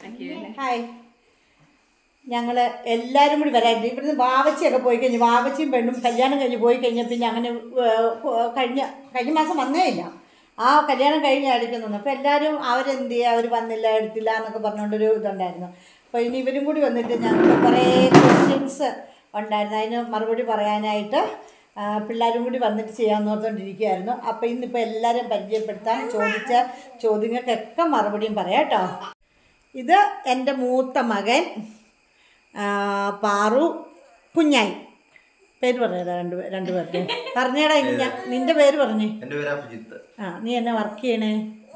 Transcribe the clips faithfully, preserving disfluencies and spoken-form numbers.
Hi. ഞങ്ങൾ എല്ലാവരും കൂടി വരാറുണ്ട്. ഇവിടുന്ന് വാവച്ചിയൊക്കെ പോയി കഴിഞ്ഞ് വാവച്ചിയും പെണ്ണും കല്യാണം കഴിഞ്ഞ് പോയി കഴിഞ്ഞാൽ പിന്നെ അങ്ങനെ കഴിഞ്ഞ കഴിഞ്ഞ മാസം വന്നേ ഇല്ല. ആ കല്യാണം കഴിഞ്ഞ് അടിക്കുന്നു. അപ്പോൾ എല്ലാവരും അവരെന്ത് ചെയ്യുക, അവർ വന്നില്ല എടുത്തില്ല എന്നൊക്കെ പറഞ്ഞുകൊണ്ടൊരു ഇതുണ്ടായിരുന്നു. അപ്പോൾ ഇനി ഇവരും കൂടി വന്നിട്ട് ഞങ്ങൾക്ക് കുറേ ക്വസ്റ്റ്യൻസ് ഉണ്ടായിരുന്നു. അതിന് മറുപടി പറയാനായിട്ട് പിള്ളേരും കൂടി വന്നിട്ട് ചെയ്യാമെന്ന് ഓർത്തുകൊണ്ടിരിക്കുകയായിരുന്നു. അപ്പോൾ ഇന്നിപ്പോൾ എല്ലാവരും പരിചയപ്പെടുത്താൻ ചോദിച്ച ചോദ്യങ്ങൾക്കൊക്കെ മറുപടിയും പറയാം കേട്ടോ. ഇത് എൻ്റെ മൂത്ത മകൻ പാറു കുഞ്ഞായി. പേര് പറയാ രണ്ട് രണ്ടു പേർക്ക് പറഞ്ഞേടാ. ഇനി ഞാൻ നിന്റെ പേര് പറഞ്ഞേ. ആ, നീ എന്നെ വർക്ക് ചെയ്യണേ?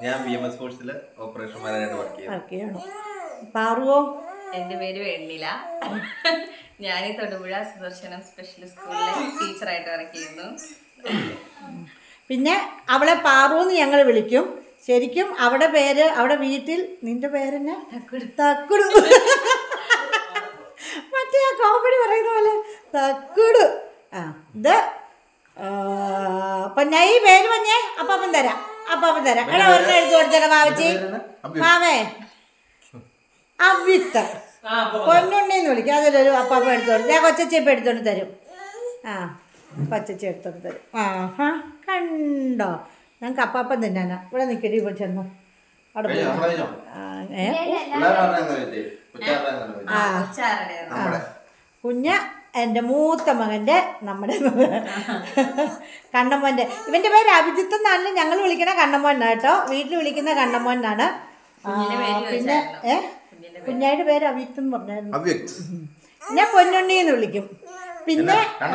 വർക്ക് ചെയ്യണോ? പാറുവോ? എൻ്റെ പേര് വെണ്ണില. ഞാൻ തൊടുപുഴ സുദർശനം സ്പെഷ്യൽ സ്കൂളിലെ ടീച്ചറായിട്ട് വർക്ക് ചെയ്യുന്നു. പിന്നെ അവളെ പാറുവെന്ന് ഞങ്ങൾ വിളിക്കും. ശരിക്കും അവിടെ പേര് അവിടെ വീട്ടിൽ നിന്റെ പേരെന്നെ തക്കുടു. മറ്റേ ആ കോമഡി പറയുന്ന പോലെ തക്കുടു. ആ, ഇത് പൊന്നായി പേര് പറഞ്ഞേ. അപ്പാപ്പൻ തരാം, അപ്പാപ്പൻ തരാം. എടാ ഒരെണ്ണം എഴുതി കൊടുത്തേരാ വാവച്ചി. മാവേ അവ്വിത്ത പൊന്നുണ്ണിന്ന് വിളിക്കും. അതിലൊരു അപ്പാപ്പ എടുത്തോണ്ട് ഞാൻ കൊച്ചച്ചേപ്പ് എടുത്തോണ്ട് തരും. ആ, കൊച്ചച്ചി എടുത്തോണ്ട് തരും. ആ ഹാ, കണ്ടോ? ഞങ്ങൾക്ക് അപ്പാപ്പൻ തിന്നാനാ. ഇവിടെ നിൽക്കടി ഇപ്പോൾ ചെന്നു അവിടെ ആ കുഞ്ഞ എൻ്റെ മൂത്ത മകൻ്റെ നമ്മുടെ കണ്ണമ്മോൻ്റെ. ഇവൻ്റെ പേര് അഭിജിത്ത് എന്നാണ് ഞങ്ങൾ വിളിക്കണ കണ്ണമ്മോൻ കേട്ടോ. വീട്ടിൽ വിളിക്കുന്ന കണ്ണമ്മോൻ എന്നാണ്. പിന്നെ ഏ കുഞ്ഞായുടെ പേര് അവ്യക്ത് എന്ന് പറഞ്ഞായിരുന്നു. ഞാൻ പൊന്നുണ്ണി എന്ന് വിളിക്കും. പിന്നെ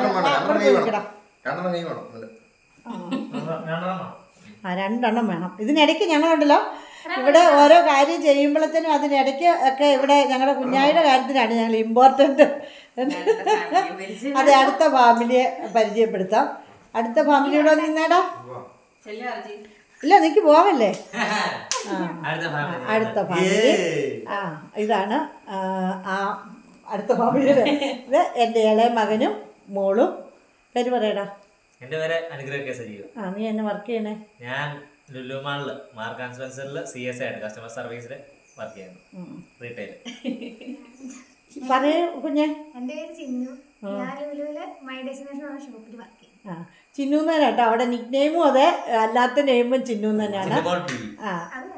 ആ രണ്ടെണ്ണം വേണം. ഇതിനിടയ്ക്ക് ഞങ്ങളുണ്ടല്ലോ ഇവിടെ ഓരോ കാര്യം ചെയ്യുമ്പോഴത്തേനും അതിനിടയ്ക്ക് ഒക്കെ ഇവിടെ ഞങ്ങളുടെ കുഞ്ഞായുടെ കാര്യത്തിനാണ് ഞങ്ങൾ ഇമ്പോർട്ടൻ്റ്. അതെ, അടുത്ത ഫാമിലിയെ പരിചയപ്പെടുത്താം. അടുത്ത ഫാമിലിയോടെ നിന്നേടാ. ഇല്ല, നിനക്ക് പോവല്ലേ? ആ, അടുത്ത ഫാമിലി. ആ, ഇതാണ് ആ അടുത്ത ഫാമിലിയുടെ. ഇത് എൻ്റെ ഇളയ മകനും മോളും. പേര് പറയടാ. എൻ്റെ പേര് അനുഗ്രഹ കെ സജീവ്. ആ, നീ എന്നെ വർക്ക് ചെയ്യണേ? ഞാൻ ലുലു മാളില് മാർക്ക് ആൻഡ് സ്പെൻസറിൽ സി എസ് ആയിട്ട് കസ്റ്റമർ സർവീസിൽ വർക്ക് ചെയ്യുന്നു. റീറ്റെയിൽ. പറയൂ കുഞ്ഞെ. എൻ്റെ പേര് ചിന്നു. ഞാൻ ലുലുവിലെ മൈ ഡെസ്റ്റിനേഷൻ എന്ന ഷോപ്പിൽ വർക്ക് ചെയ്യും. ആ, ചിന്നു എന്ന് കേട്ടോ. അവിടെ നിക് നെയിമും അതെ, അല്ലാത്ത നെയിമും ചിന്നു തന്നെയാണ്. ആ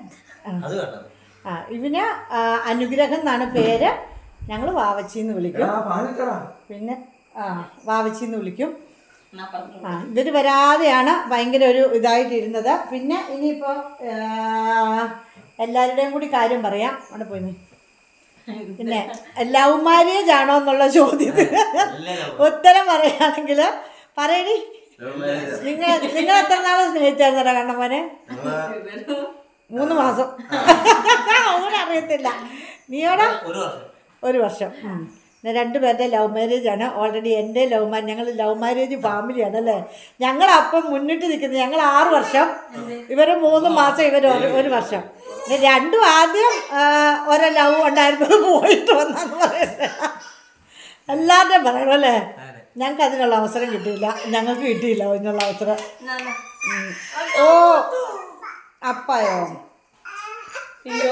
ആ ഇവന് അനുഗ്രഹം എന്നാണ് പേര്. ഞങ്ങൾ വാവച്ചിന്ന് വിളിക്കും. പിന്നെ ആ വാവച്ചിന്ന് വിളിക്കും. ആ, ഇവർ വരാതെയാണ് ഭയങ്കര ഒരു ഇതായിട്ടിരുന്നത്. പിന്നെ ഇനിയിപ്പോൾ എല്ലാവരുടെയും കൂടി കാര്യം പറയാം. അവിടെ പോയി. പിന്നെ ലവ് മാരേജ് ആണോ എന്നുള്ള ചോദ്യത്തിന് ഉത്തരം പറയുകയാണെങ്കിൽ പറയടി. നിങ്ങൾ നിങ്ങൾ എത്ര നാളെ സ്നേഹിച്ചായിരുന്നോ കണ്ണമ്മനെ? മൂന്ന് മാസം. അങ്ങനെ അറിയത്തില്ല. നീയോടാ? ഒരു വർഷം. രണ്ടുപേരുടെ ലവ് മാരേജ് ആണ്. ഓൾറെഡി എൻ്റെ ലവ് മാരേജ്, ഞങ്ങൾ ലവ് മാരേജ് ഫാമിലിയാണ് അല്ലേ. ഞങ്ങളപ്പം മുന്നിട്ട് നിൽക്കുന്നത്. ഞങ്ങൾ ആറ് വർഷം, ഇവർ മൂന്ന് മാസം, ഇവർ ഒരു ഒരു വർഷം. രണ്ടും ആദ്യം ഓരോ ലവ് ഉണ്ടായിരുന്നത് പോയിട്ട് വന്നാന്ന് പറയുന്നത് എല്ലാവരുടെയും പറയണം അല്ലേ. ഞങ്ങൾക്ക് അതിനുള്ള അവസരം കിട്ടിയില്ല. ഞങ്ങൾക്ക് കിട്ടിയില്ല അതിനുള്ള അവസരം. ഓ അപ്പായോ? അയ്യോ.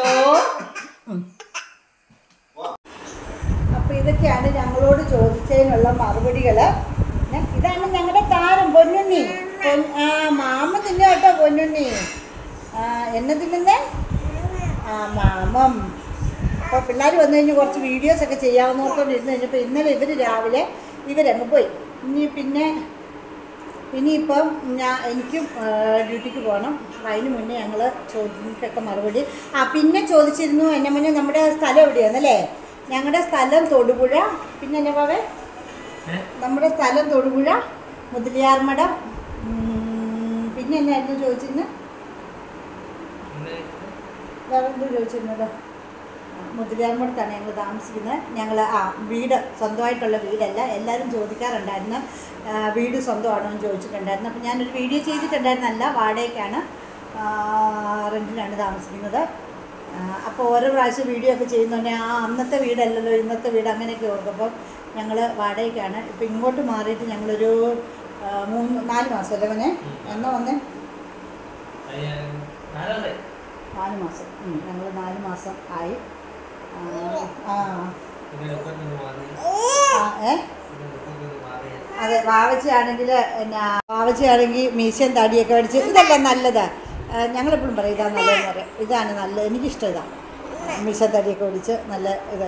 അപ്പോൾ ഇതൊക്കെയാണ് ഞങ്ങളോട് ചോദിച്ചതിനുള്ള മറുപടികൾ. ഇതാണ് ഞങ്ങളുടെ താരം പൊന്നുണ്ണി. ആ മാമ തിന്നു കേട്ടോ പൊന്നുണ്ണി. ആ എന്നെ തിന്നുന്നേ ആ മാമം. അപ്പോൾ പിള്ളേർ വന്നു കഴിഞ്ഞ് കുറച്ച് വീഡിയോസൊക്കെ ചെയ്യാവുന്നോർത്തോണ്ട് ഇരുന്ന് കഴിഞ്ഞപ്പോൾ ഇന്നലെ ഇവർ രാവിലെ ഇവരങ്ങ് പോയി. ഇനി പിന്നെ ഇനിയിപ്പം ഞാൻ എനിക്കും ഡ്യൂട്ടിക്ക് പോകണം. അതിന് മുന്നേ ഞങ്ങൾ ചോദ്യങ്ങൾക്കൊക്കെ മറുപടി. ആ പിന്നെ ചോദിച്ചിരുന്നു എന്നെ മുന്നേ നമ്മുടെ സ്ഥലം എവിടെയാണെന്നല്ലേ. ഞങ്ങളുടെ സ്ഥലം തൊടുപുഴ. പിന്നെ എന്നാ പാവേ നമ്മുടെ സ്ഥലം തൊടുപുഴ മുതലിയാർമഠം. പിന്നെ എന്നായിരുന്നു ചോദിച്ചിരുന്നത്? വേറെന്തോ ചോദിച്ചിരുന്നത്? മുതലിയാർമഠത്താണ് ഞങ്ങൾ താമസിക്കുന്നത്. ഞങ്ങൾ ആ വീട് സ്വന്തമായിട്ടുള്ള വീടല്ല. എല്ലാവരും ചോദിക്കാറുണ്ടായിരുന്നു വീട് സ്വന്തമാണോ എന്ന് ചോദിച്ചിട്ടുണ്ടായിരുന്നു. അപ്പോൾ ഞാനൊരു വീഡിയോ ചെയ്തിട്ടുണ്ടായിരുന്നല്ല, വാടകയ്ക്കാണ്, റെൻറ്റിനാണ് താമസിക്കുന്നത്. അപ്പോൾ ഓരോ പ്രാവശ്യം വീഡിയോ ഒക്കെ ചെയ്യുന്നുണ്ടെ ആ അന്നത്തെ വീടല്ലല്ലോ ഇന്നത്തെ വീട് അങ്ങനെയൊക്കെ ഓർക്കും. അപ്പം ഞങ്ങൾ വാടകയ്ക്കാണ്. ഇപ്പം ഇങ്ങോട്ട് മാറിയിട്ട് ഞങ്ങളൊരു മൂന്ന് നാല് മാസം അല്ലേ അവനെ എന്നാ വന്നേ? നാല് മാസം. ഞങ്ങൾ നാല് മാസം ആയി. ആ ഏ അതെ വാവച്ചയാണെങ്കിൽ എന്നാ വാവച്ചയാണെങ്കിൽ മീശയും തടിയൊക്കെ മേടിച്ച് ഇതല്ല നല്ലതാ. ഞങ്ങളെപ്പോഴും പറയും ഇതാണ് നല്ലതെന്ന് പറയാം. ഇതാണ് നല്ലത്, എനിക്കിഷ്ടം ഇതാണ്. മീശയും തടിയൊക്കെ മേടിച്ച് നല്ല ഇത്.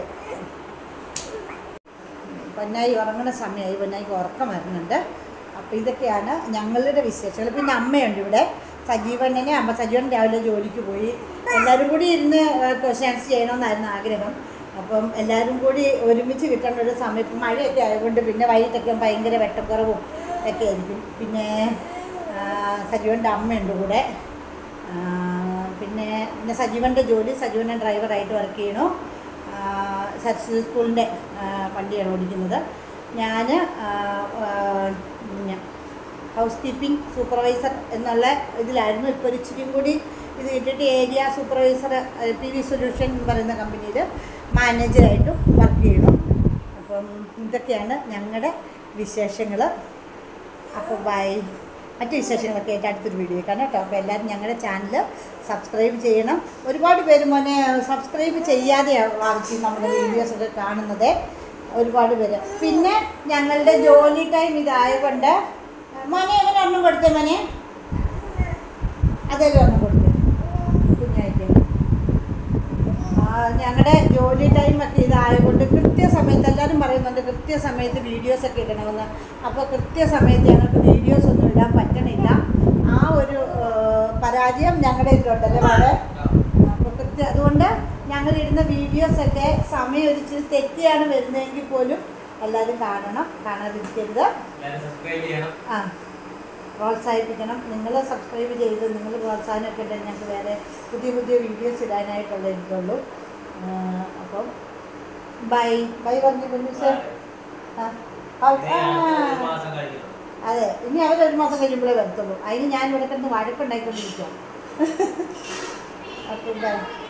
പൊന്നായി ഉറങ്ങുന്ന സമയമായി, പൊന്നായിക്ക് ഉറക്കം വരുന്നുണ്ട്. അപ്പോൾ ഇതൊക്കെയാണ് ഞങ്ങളുടെ വിശേഷങ്ങൾ. പിന്നെ അമ്മയുണ്ട് ഇവിടെ, സജീവണ്ണനെ. അമ്മ സജീവൻ രാവിലെ ജോലിക്ക് പോയി. എല്ലാവരും കൂടി ഇരുന്ന് ക്വസ്റ്റ്യൻസ് ചെയ്യണമെന്നായിരുന്നു ആഗ്രഹം. അപ്പം എല്ലാവരും കൂടി ഒരുമിച്ച് കിട്ടേണ്ട ഒരു സമയം. ഇപ്പം മഴയൊക്കെ ആയതുകൊണ്ട് പിന്നെ വൈകിട്ടൊക്കെ ഭയങ്കര വെട്ടക്കുറവും ഒക്കെ ആയിരിക്കും. പിന്നെ സജീവൻ്റെ അമ്മയുണ്ട് കൂടെ. പിന്നെ പിന്നെ സജീവൻ്റെ ജോലി, സജീവൻ ഡ്രൈവറായിട്ട് വർക്ക് ചെയ്യണു. സരസ്വതി സ്കൂളിൻ്റെ വണ്ടിയാണ് ഓടിക്കുന്നത്. ഞാൻ ഹൗസ് കീപ്പിംഗ് സൂപ്പർവൈസർ എന്നുള്ള ഇതിലായിരുന്നു. ഇപ്പോൾ ഒരു ഇച്ചിരിയും കൂടി ഇത് കിട്ടിയിട്ട് area supervisor P V solution എന്ന് പറയുന്ന കമ്പനിയിൽ മാനേജറായിട്ടും വർക്ക് ചെയ്യണം. അപ്പം ഇതൊക്കെയാണ് ഞങ്ങളുടെ വിശേഷങ്ങൾ. അപ്പോൾ ബൈ. മറ്റു വിശേഷങ്ങളൊക്കെ ആയിട്ട് അടുത്തൊരു വീഡിയോ കാണാം കേട്ടോ. അപ്പോൾ എല്ലാവരും ഞങ്ങളുടെ ചാനൽ സബ്സ്ക്രൈബ് ചെയ്യണം. ഒരുപാട് പേര് മോനെ സബ്സ്ക്രൈബ് ചെയ്യാതെയാണ് വാങ്ങിച്ച് നമ്മുടെ വീഡിയോസൊക്കെ കാണുന്നത്, ഒരുപാട് പേര്. പിന്നെ ഞങ്ങളുടെ ജോലി ടൈം ഇതായതുകൊണ്ട് മോനെ എങ്ങനെ ഒന്നും കൊടുത്തേ മോനെ, അതെല്ലാം ഒന്നും കൊടുത്തേ കുഞ്ഞായിട്ട്. ഞങ്ങളുടെ ജോലി ടൈമൊക്കെ ഇതായതുകൊണ്ട് കൃത്യസമയത്ത് എല്ലാവരും പറയുന്നുണ്ട് കൃത്യസമയത്ത് വീഡിയോസൊക്കെ ഇടണമെന്ന്. അപ്പോൾ കൃത്യസമയത്ത് ഞങ്ങൾക്ക് വീഡിയോസ് ഒന്നും ഇടാൻ പറ്റണില്ല. ആ ഒരു പരാജയം ഞങ്ങളുടെ ഇതിലുണ്ടല്ലേ വളരെ. അപ്പോൾ കൃത്യ അതുകൊണ്ട് ഞങ്ങളിടുന്ന വീഡിയോസൊക്കെ സമയം ഒരിച്ചിരി തെറ്റിയാണ് വരുന്നതെങ്കിൽ പോലും എല്ലാവരും കാണണം, കാണാതിരിക്കരുത്. ആ പ്രോത്സാഹിപ്പിക്കണം. നിങ്ങൾ സബ്സ്ക്രൈബ് ചെയ്ത് നിങ്ങൾ പ്രോത്സാഹനമൊക്കെ ഉണ്ടെങ്കിൽ ഞങ്ങൾക്ക് വേറെ പുതിയ പുതിയ വീഡിയോസ് ഇടാനായിട്ടുള്ള ഇതുള്ളൂ. അപ്പം ബൈ ബൈ പറഞ്ഞു കുഞ്ഞു സർ. അതെ, ഇനി അവർ ഒരു മാസം കഴിയുമ്പോഴേ വരത്തുള്ളൂ. അതിന് ഞാൻ ഇവിടെ കിടന്ന് വഴക്കുണ്ടായിക്കൊണ്ടിരിക്കുക. അപ്പം ബൈ.